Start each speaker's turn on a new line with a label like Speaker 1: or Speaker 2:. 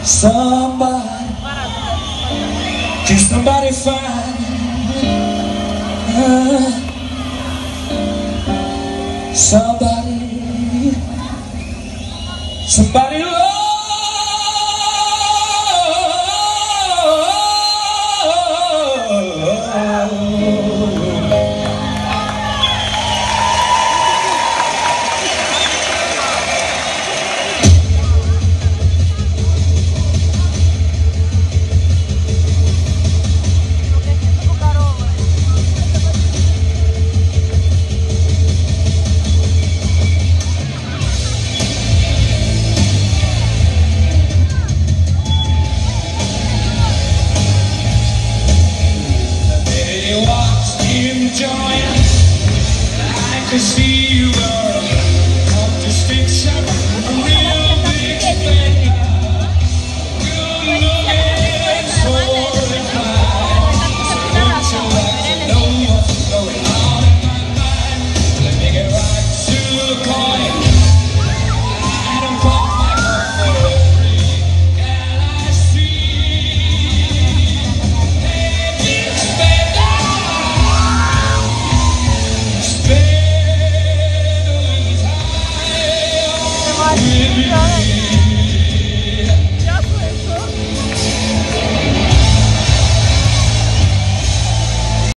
Speaker 1: Somebody, can somebody find somebody love? Join, I could see you were off the station, a real big spender. Good looking for the fine. Don't you like to know what's going on in my mind? Let me get right to the point. I don't pop my heart for every gal I see. Hey, big spender. Spend a little time with me.